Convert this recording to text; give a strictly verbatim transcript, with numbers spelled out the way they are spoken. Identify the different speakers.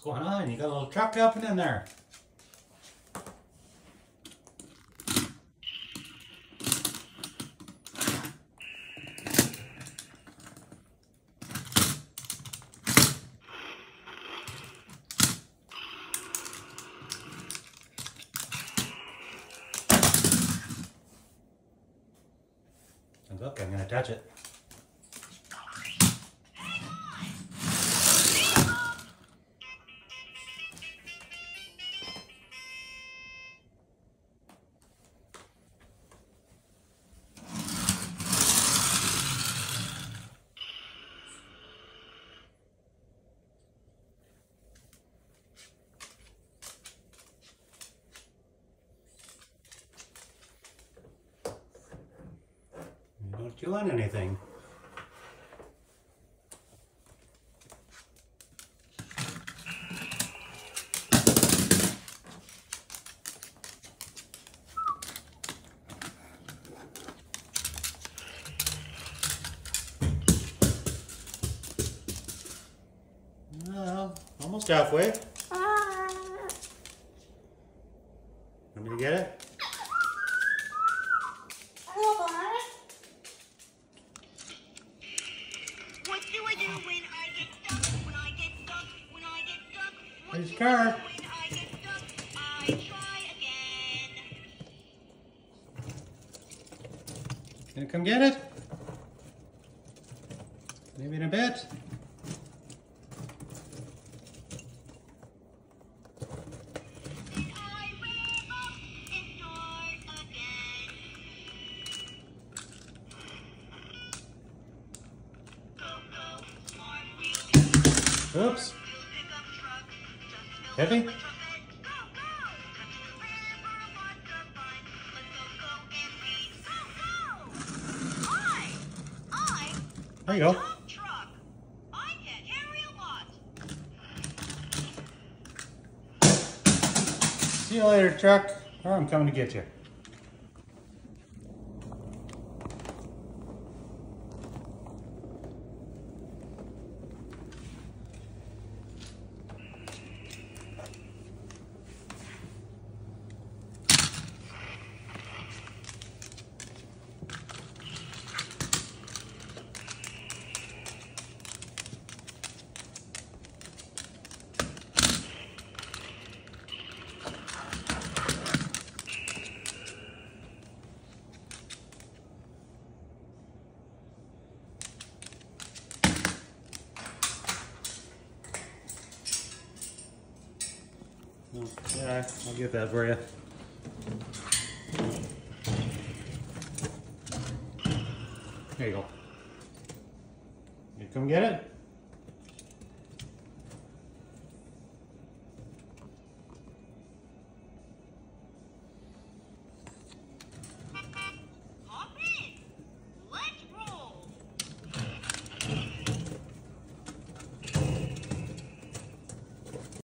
Speaker 1: going on? You got a little truck up in there. And look, I'm going to touch it. Don't chew on anything. Well, almost halfway. Want me to get it? There's your car. Gonna come get it? Maybe in a bit. Oops. Heavy? There you go. See you later, truck. Or I'm coming to get you. Yeah, I'll get that for you. There you go. You come get it?